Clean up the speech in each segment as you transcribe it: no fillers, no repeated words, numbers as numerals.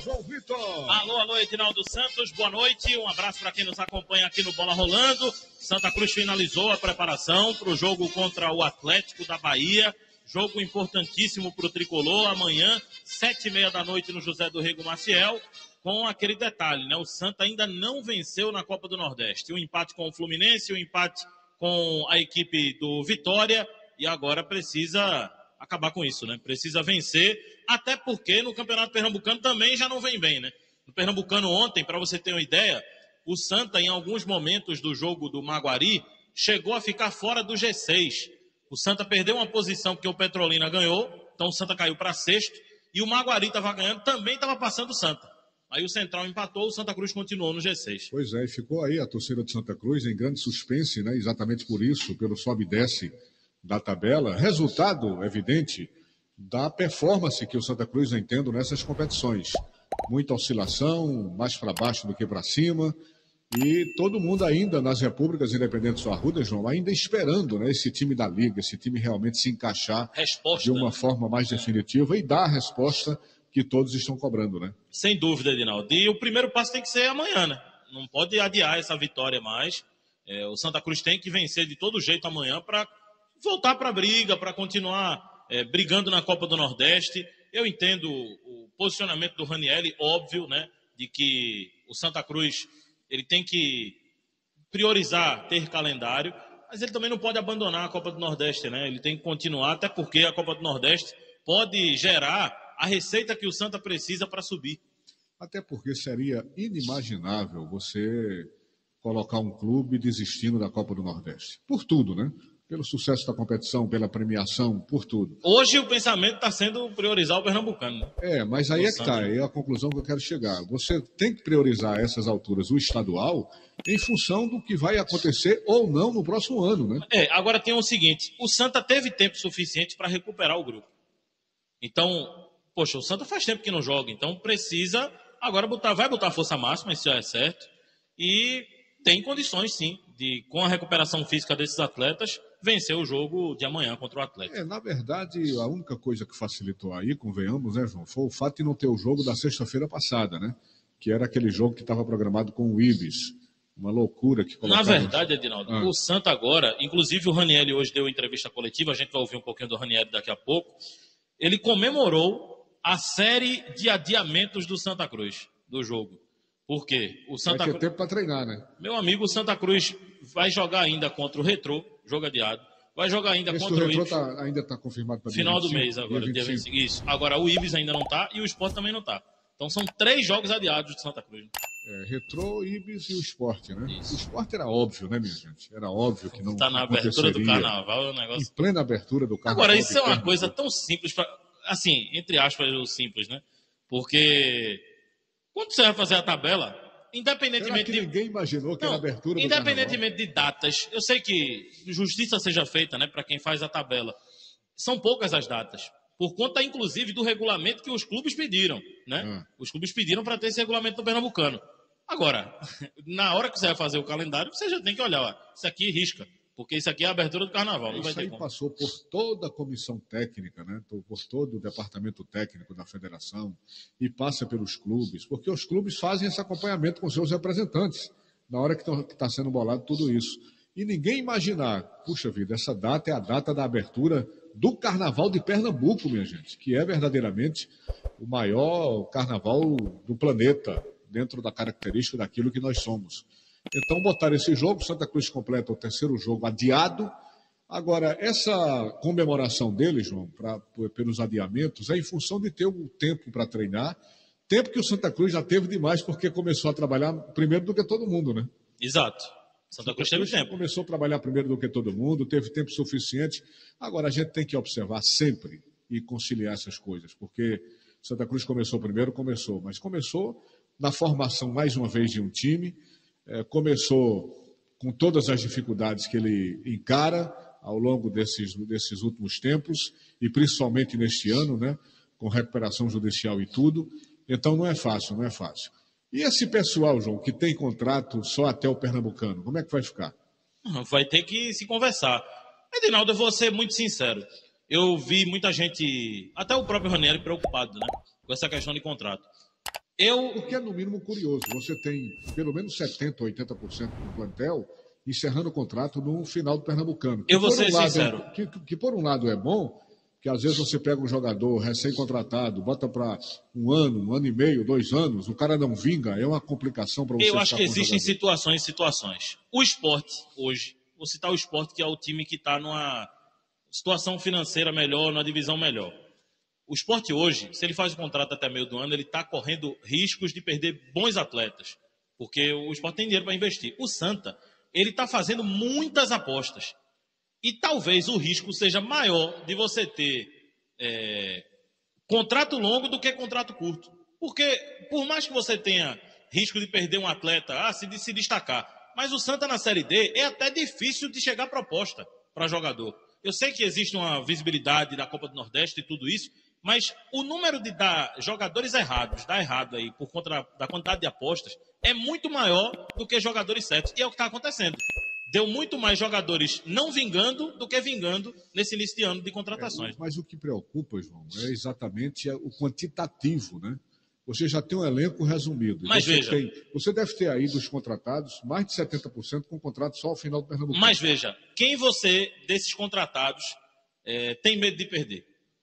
João Vitor. Alô, Edinaldo Santos, boa noite. Um abraço para quem nos acompanha aqui no Bola Rolando. Santa Cruz finalizou a preparação para o jogo contra o Atlético da Bahia. Jogo importantíssimo para o Tricolor. Amanhã, 7h30 da noite, no José do Rego Maciel. Com aquele detalhe, né? O Santa ainda não venceu na Copa do Nordeste. Um empate com o Fluminense, um empate com a equipe do Vitória. E agora precisa acabar com isso, né? Precisa vencer, até porque no Campeonato Pernambucano também já não vem bem, né? No Pernambucano ontem, para você ter uma ideia, o Santa, em alguns momentos do jogo do Maguari, chegou a ficar fora do G6. O Santa perdeu uma posição porque o Petrolina ganhou, então o Santa caiu para sexto, e o Maguari estava ganhando, também estava passando o Santa. Aí o Central empatou, o Santa Cruz continuou no G6. Pois é, e ficou aí a torcida de Santa Cruz em grande suspense, né? Exatamente por isso, pelo sobe e desce da tabela. Resultado evidente da performance que o Santa Cruz vem tendo nessas competições. Muita oscilação, mais para baixo do que para cima. E todo mundo ainda nas repúblicas independentes do Arruda, João, ainda esperando, né, esse time da Liga, esse time realmente se encaixar de uma forma mais definitiva e dar a resposta que todos estão cobrando, né? Sem dúvida, Edinaldo. E o primeiro passo tem que ser amanhã, né? Não pode adiar essa vitória mais. O Santa Cruz tem que vencer de todo jeito amanhã para voltar para a briga, para continuar brigando na Copa do Nordeste. Eu entendo o posicionamento do Ranieri, óbvio, né? De que o Santa Cruz ele tem que priorizar ter calendário, mas ele também não pode abandonar a Copa do Nordeste, né? Ele tem que continuar, até porque a Copa do Nordeste pode gerar a receita que o Santa precisa para subir. Até porque seria inimaginável você colocar um clube desistindo da Copa do Nordeste. Por tudo, né? Pelo sucesso da competição, pela premiação, por tudo. Hoje o pensamento está sendo priorizar o Pernambucano, né? Mas aí é que está, é a conclusão que eu quero chegar. Você tem que priorizar a essas alturas o estadual em função do que vai acontecer ou não no próximo ano, né? Agora tem o seguinte, o Santa teve tempo suficiente para recuperar o grupo. Então, poxa, o Santa faz tempo que não joga, então precisa agora vai botar força máxima, isso já é certo, e tem condições sim, de com a recuperação física desses atletas, vencer o jogo de amanhã contra o Atlético. Na verdade, a única coisa que facilitou aí, convenhamos, né, João, foi o fato de não ter o jogo da sexta-feira passada, né? Que era aquele jogo que estava programado com o Ibis. Uma loucura que colocava... Na verdade, Edinaldo, o Santa agora, inclusive o Ranieri hoje deu entrevista coletiva, a gente vai ouvir um pouquinho do Ranieri daqui a pouco, ele comemorou a série de adiamentos do Santa Cruz, do jogo. Por quê? O Santa Vai ter tempo para treinar, né? Meu amigo, o Santa Cruz vai jogar ainda contra o Retrô, jogo adiado. Vai jogar ainda contra o Ibis. Ainda está confirmado para final do mês agora, dia 25. Isso. Agora o Ibis ainda não está e o Sport também não está. Então são 3 jogos adiados de Santa Cruz. Retrô, Ibis e o Sport, né? Isso. O Sport era óbvio, né, minha gente? Era óbvio que não está na abertura do carnaval, é um negócio... Em plena abertura do carnaval. Agora, isso é uma coisa tão simples, assim, entre aspas, o simples, né? Porque quando você vai fazer a tabela, independentemente de... ninguém imaginou que era abertura do carnaval. Independentemente de datas, eu sei que justiça seja feita, né, para quem faz a tabela. São poucas as datas, por conta, inclusive, do regulamento que os clubes pediram, né? Os clubes pediram para ter esse regulamento do Pernambucano. Agora, na hora que você vai fazer o calendário, você já tem que olhar, ó, isso aqui risca, porque isso aqui é a abertura do carnaval. Não vai ter como. Passou por toda a comissão técnica, né? Por todo o departamento técnico da federação e passa pelos clubes, porque os clubes fazem esse acompanhamento com seus representantes na hora que está sendo bolado tudo isso. E ninguém imaginar, puxa vida, essa data é a data da abertura do Carnaval de Pernambuco, minha gente, que é verdadeiramente o maior carnaval do planeta, dentro da característica daquilo que nós somos. Então, botaram esse jogo, Santa Cruz completa o 3º jogo adiado. Agora, essa comemoração dele, João, pelos adiamentos, é em função de ter o tempo para treinar, tempo que o Santa Cruz já teve demais, porque começou a trabalhar primeiro do que todo mundo, né? Exato. Santa Cruz teve tempo. Começou a trabalhar primeiro do que todo mundo, teve tempo suficiente. Agora, a gente tem que observar sempre e conciliar essas coisas, porque Santa Cruz começou primeiro, mas começou na formação, mais uma vez, de um time, começou com todas as dificuldades que ele encara ao longo desses últimos tempos, e principalmente neste ano, né, com recuperação judicial e tudo. Então não é fácil. E esse pessoal, João, que tem contrato só até o Pernambucano, como é que vai ficar? Vai ter que se conversar. Edinaldo, eu vou ser muito sincero. Eu vi muita gente, até o próprio Ranieri, preocupado, né, com essa questão de contrato. O que é, no mínimo, curioso. Você tem pelo menos 70%, 80% do plantel encerrando o contrato no final do Pernambucano. Eu vou ser sincero. Que, por um lado, é bom, que às vezes você pega um jogador recém-contratado, bota para um ano e meio, 2 anos, o cara não vinga, é uma complicação para você. Eu acho que existem situações e situações. O Sport, hoje, vou citar o Sport, que é o time que está numa situação financeira melhor, numa divisão melhor. O Sport hoje, se ele faz o contrato até meio do ano, ele está correndo riscos de perder bons atletas, porque o Sport tem dinheiro para investir. O Santa, ele está fazendo muitas apostas. E talvez o risco seja maior de você ter contrato longo do que contrato curto. Porque, por mais que você tenha risco de perder um atleta, se destacar, mas o Santa na Série D é até difícil de chegar proposta para jogador. Eu sei que existe uma visibilidade da Copa do Nordeste e tudo isso, mas o número de dar jogadores errados, dar errado aí, por conta da quantidade de apostas, é muito maior do que jogadores certos. E é o que está acontecendo. Deu muito mais jogadores não vingando do que vingando nesse início de ano de contratações. Mas o que preocupa, João, é exatamente o quantitativo, né? Você já tem um elenco resumido. Mas veja... Você deve ter aí dos contratados mais de 70% com contrato só ao final do Pernambuco. Mas veja, quem desses contratados, tem medo de perder?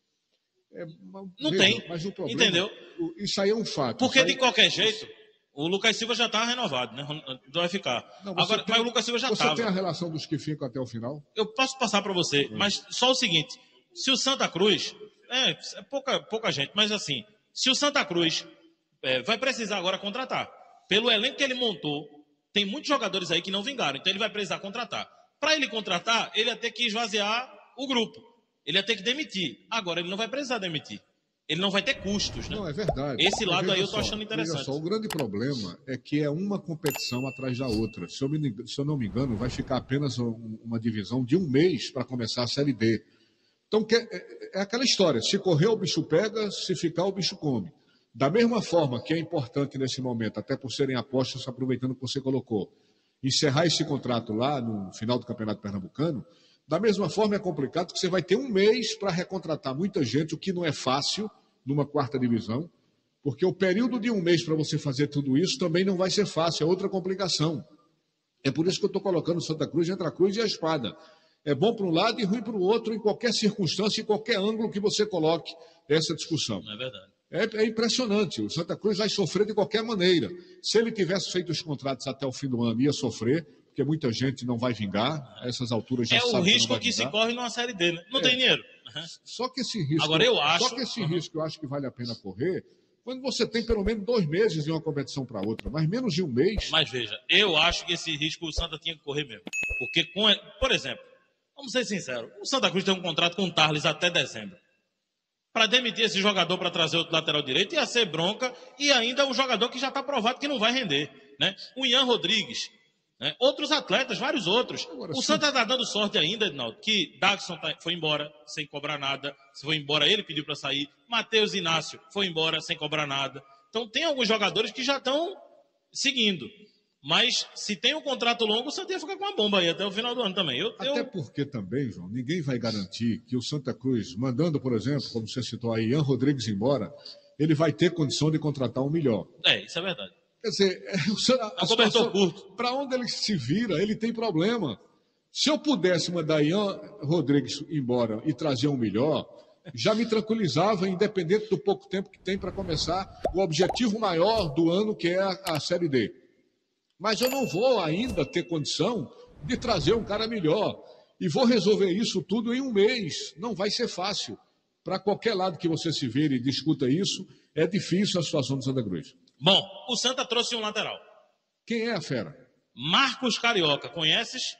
Não tem. Mas o problema, entendeu? Isso aí é um fato. Porque de qualquer jeito, o Lucas Silva já está renovado, né? Vai ficar. Mas o Lucas Silva já estava. Você tem a relação dos que ficam até o final? Eu posso passar para você, mas só o seguinte: se o Santa Cruz, é pouca gente, mas assim, se o Santa Cruz vai precisar agora contratar, pelo elenco que ele montou, tem muitos jogadores aí que não vingaram, então ele vai precisar contratar. Para ele contratar, ele ia ter que esvaziar o grupo. Ele ia ter que demitir. Agora, ele não vai precisar demitir. Ele não vai ter custos, né? Não, é verdade. Esse lado aí eu estou achando interessante. Só, o grande problema é que é uma competição atrás da outra. Se eu não me engano, vai ficar apenas uma divisão de um mês para começar a Série D. Então, é aquela história. Se correr, o bicho pega. Se ficar, o bicho come. Da mesma forma que é importante nesse momento, até por serem apostas, aproveitando o que você colocou, encerrar esse contrato lá no final do Campeonato Pernambucano, da mesma forma é complicado que você vai ter um mês para recontratar muita gente, o que não é fácil numa quarta divisão, porque o período de um mês para você fazer tudo isso também não vai ser fácil, é outra complicação. É por isso que eu estou colocando Santa Cruz entre a cruz e a espada. É bom para um lado e ruim para o outro, em qualquer circunstância, em qualquer ângulo que você coloque essa discussão. É verdade. É impressionante. O Santa Cruz vai sofrer de qualquer maneira. Se ele tivesse feito os contratos até o fim do ano, ia sofrer, porque muita gente não vai vingar. A essas alturas já sabe o risco que se corre numa Série D, né? Não tem dinheiro. Só que esse risco, agora eu acho, só que esse risco eu acho que vale a pena correr quando você tem pelo menos 2 meses de uma competição para outra, mas menos de um mês. Mas veja, eu acho que esse risco o Santa tinha que correr mesmo. Porque, por exemplo, vamos ser sinceros, o Santa Cruz tem um contrato com o Tarles até dezembro. Para demitir esse jogador para trazer outro lateral direito ia ser bronca e ainda um jogador que já está provado que não vai render. Né? O Ian Rodrigues, né? Outros atletas, vários outros. Agora, o Santa está dando sorte ainda, Edinaldo, que Dagson foi embora sem cobrar nada. Se foi embora, ele pediu para sair. Matheus Inácio foi embora sem cobrar nada. Então tem alguns jogadores que já estão seguindo. Mas se tem um contrato longo, o Santa ia ficar com uma bomba aí até o final do ano também. Até porque também, João, ninguém vai garantir que o Santa Cruz, mandando, por exemplo, como você citou aí, Ian Rodrigues embora, ele vai ter condição de contratar um melhor. Isso é verdade. Quer dizer, a cobertor curto. Para onde ele se vira, ele tem problema. Se eu pudesse mandar Ian Rodrigues embora e trazer um melhor, já me tranquilizava, independente do pouco tempo que tem para começar o objetivo maior do ano, que é a Série D. Mas eu não vou ainda ter condição de trazer um cara melhor. E vou resolver isso tudo em um mês. Não vai ser fácil. Para qualquer lado que você se vire e discuta isso, é difícil a situação do Santa Cruz. Bom, o Santa trouxe um lateral. Quem é a fera? Marcos Carioca. Conheces?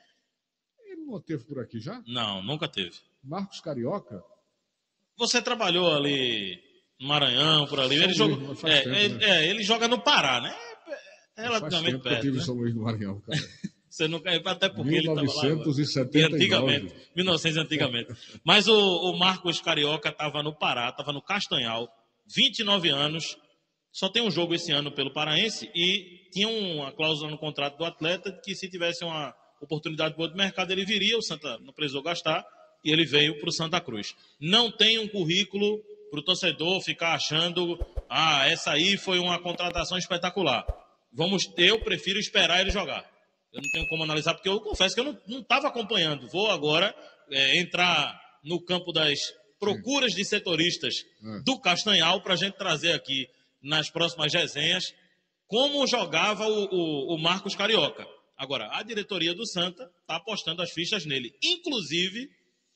Ele não teve por aqui já? Não, nunca teve. Marcos Carioca? Você trabalhou ali no Maranhão, por ali. Ele joga, ele joga no Pará, né? Relativamente perto. Eu tive São Luís do Maranhão, cara. Você nunca, até porque 1979. ele estava lá. Antigamente, 1900 antigamente. Mas o Marcos Carioca estava no Pará, estava no Castanhal, 29 anos, só tem um jogo esse ano pelo Paraense e tinha uma cláusula no contrato do atleta que se tivesse uma oportunidade boa de mercado ele viria, o Santa não precisou gastar e ele veio para o Santa Cruz. Não tem um currículo para o torcedor ficar achando, essa aí foi uma contratação espetacular. Eu prefiro esperar ele jogar. Eu não tenho como analisar, porque eu confesso que eu não estava acompanhando. Vou agora entrar no campo das procuras de setoristas do Castanhal para a gente trazer aqui nas próximas resenhas como jogava o Marcos Carioca. Agora, a diretoria do Santa está apostando as fichas nele. Inclusive,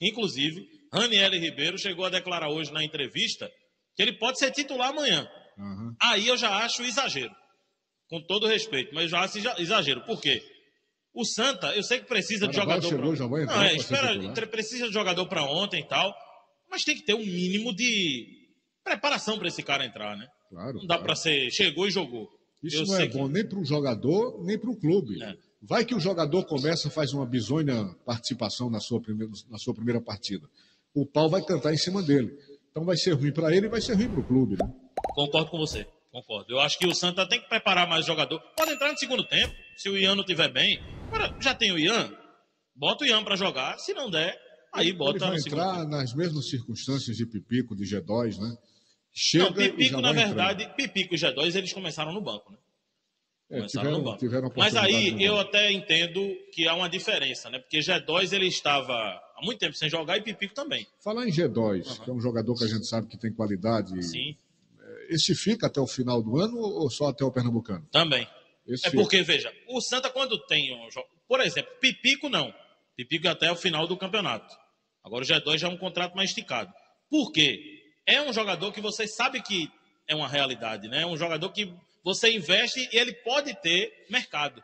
Raniel Ribeiro chegou a declarar hoje na entrevista que ele pode ser titular amanhã. Uhum. Aí eu já acho exagero. Com todo respeito, mas eu já acho exagero. Por quê? O Santa, eu sei que precisa de jogador. Precisa de jogador para ontem e tal, mas tem que ter um mínimo de preparação para esse cara entrar, né? Claro. Não dá para ser, chegou e jogou. Isso não é bom nem para o jogador, nem para o clube. Vai que o jogador começa, faz uma bizonha participação na sua primeira partida. O pau vai cantar em cima dele. Então vai ser ruim para ele e vai ser ruim para o clube, né? Concordo com você. Concordo. Eu acho que o Santa tem que preparar mais jogador. Pode entrar no segundo tempo, se o Ian não estiver bem. Agora, já tem o Ian, bota o Ian para jogar. Se não der, aí bota ele vai entrar nas mesmas circunstâncias de Pipico, de G2, né? Chega Pipico, na verdade, entrando. Pipico e G2, eles começaram no banco, né? Tiveram Mas aí eu até entendo que há uma diferença, né? Porque G2 ele estava há muito tempo sem jogar e Pipico também. Falar em G2, que é um jogador que a gente sabe que tem qualidade. Sim. Esse fica até o final do ano ou só até o Pernambucano? Também. Porque, veja, o Santa quando tem um jogo... Por exemplo, Pipico não. Pipico até o final do campeonato. Agora o G2 já é um contrato mais esticado. Por quê? É um jogador que você sabe que é uma realidade, né? É um jogador que você investe e ele pode ter mercado.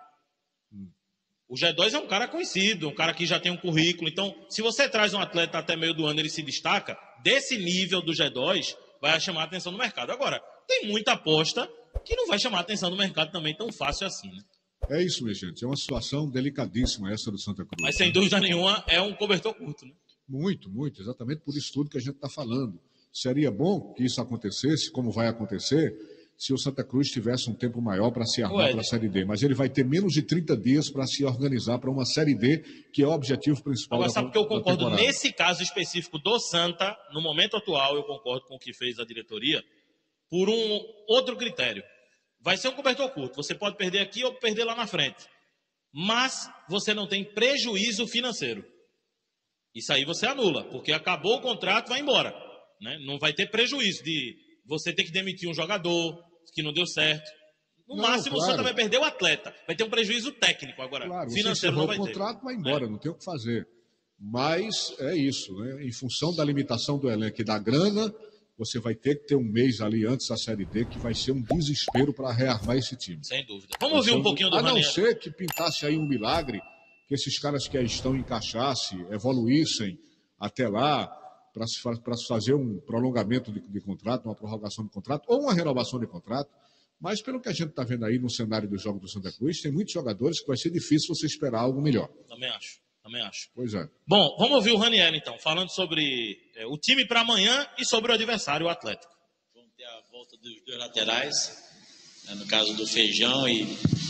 O G2 é um cara conhecido, um cara que já tem um currículo. Então, se você traz um atleta até meio do ano ele se destaca, desse nível do G2, vai chamar a atenção do mercado. Agora, tem muita aposta que não vai chamar a atenção do mercado também tão fácil assim, né? É isso, minha gente. É uma situação delicadíssima essa do Santa Cruz. Mas, sem dúvida nenhuma, é um cobertor curto, né? Muito, muito. Exatamente por isso tudo que a gente está falando. Seria bom que isso acontecesse, como vai acontecer, se o Santa Cruz tivesse um tempo maior para se armar para a Série D. Mas ele vai ter menos de 30 dias para se organizar para uma Série D, que é o objetivo principal da temporada. Agora, sabe que eu concordo nesse caso específico do Santa, no momento atual, eu concordo com o que fez a diretoria, por um outro critério. Vai ser um cobertor curto. Você pode perder aqui ou perder lá na frente. Mas você não tem prejuízo financeiro. Isso aí você anula, porque acabou o contrato, vai embora. Né? Não vai ter prejuízo de você ter que demitir um jogador que não deu certo. No máximo, claro, o Santa vai perder o atleta. Vai ter um prejuízo técnico agora. Claro, financeiro não vai ter. O contrato vai embora, não tem o que fazer. Mas é isso, né? Em função da limitação do elenco e da grana, você vai ter que ter um mês ali antes da Série D, que vai ser um desespero para rearmar esse time. Sem dúvida. Vamos ouvir um pouquinho do Raniel. A não ser que pintasse aí um milagre, que esses caras que aí estão encaixassem, evoluíssem até lá, para se fazer um prolongamento de contrato, uma prorrogação de contrato, ou uma renovação de contrato. Mas pelo que a gente está vendo aí no cenário dos jogos do Santa Cruz, tem muitos jogadores que vai ser difícil você esperar algo melhor. Também acho. Pois é. Bom, vamos ouvir o Raniel, então, falando sobre o time para amanhã e sobre o adversário, o Atlético. Vamos ter a volta dos dois laterais, né, no caso do Feijão, e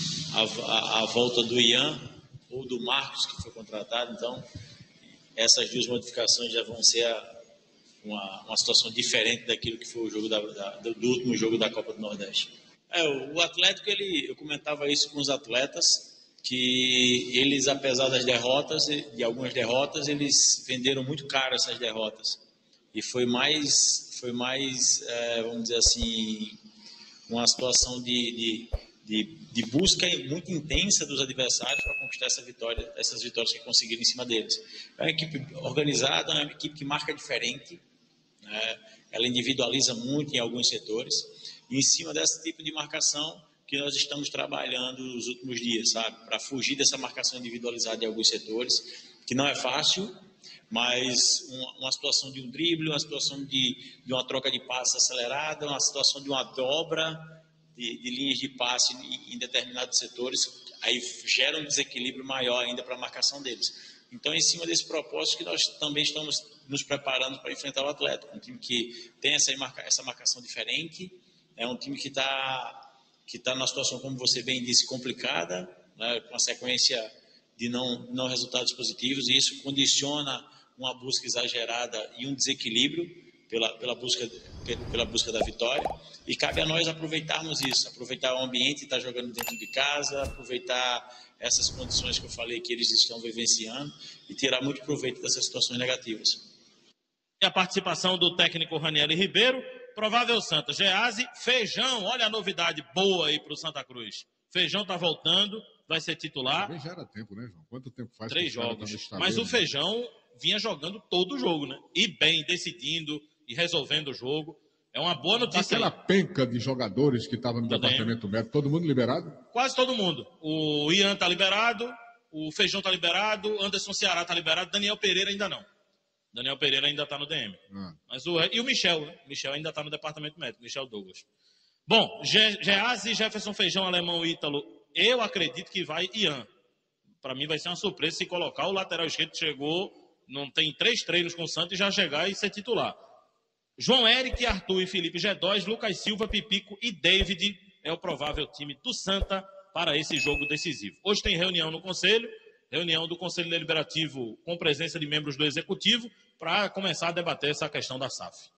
a volta do Ian ou do Marcos, que foi contratado. Então, essas duas modificações já vão ser uma situação diferente daquilo que foi o jogo do último jogo da Copa do Nordeste. O Atlético, eu comentava isso com os atletas, que eles, apesar das derrotas, de algumas derrotas, eles venderam muito caro essas derrotas. E foi mais vamos dizer assim, uma situação de busca muito intensa dos adversários para conquistar essas vitórias que conseguiram em cima deles. É uma equipe organizada, é uma equipe que marca diferente, né? Ela individualiza muito em alguns setores. E em cima desse tipo de marcação que nós estamos trabalhando nos últimos dias, sabe? Para fugir dessa marcação individualizada em alguns setores, que não é fácil, mas uma situação de um drible, uma situação de uma troca de passe acelerada, uma situação de uma dobra de linhas de passe em determinados setores, aí gera um desequilíbrio maior ainda para a marcação deles. Então, em cima desse propósito que nós também estamos nos preparando para enfrentar o Atlético, um time que tem essa marcação diferente, é um time que está numa situação, como você bem disse, complicada, né, com a sequência de não resultados positivos, e isso condiciona uma busca exagerada e um desequilíbrio, pela busca da vitória, e cabe a nós aproveitarmos isso, aproveitar o ambiente que está jogando dentro de casa, aproveitar essas condições que eu falei que eles estão vivenciando e tirar muito proveito dessas situações negativas. E a participação do técnico Raniel Ribeiro, provável Santa, Geazi, Feijão, olha a novidade boa aí para o Santa Cruz. Feijão está voltando, vai ser titular. Também já era tempo, né, João? Quanto tempo faz? 3 jogos. Mas o Feijão vinha jogando todo o jogo, né? E bem, decidindo e resolvendo o jogo. É uma boa notícia. Aquela penca de jogadores que estava no departamento médico, todo mundo liberado? Quase todo mundo. O Ian está liberado, o Feijão está liberado, Anderson Ceará está liberado, Daniel Pereira ainda não. Daniel Pereira ainda está no DM. Mas e o Michel, né? O Michel ainda está no departamento médico, Michel Douglas. Bom, Geazi, Jefferson, Feijão, Alemão, Ítalo, eu acredito que vai Ian. Para mim vai ser uma surpresa se colocar o lateral esquerdo que chegou, não tem 3 treinos com o Santos e já chegar e ser titular. João Eric, Arthur e Felipe G2, Lucas Silva, Pipico e David é o provável time do Santa para esse jogo decisivo. Hoje tem reunião no Conselho, reunião do Conselho Deliberativo com presença de membros do Executivo para começar a debater essa questão da SAF.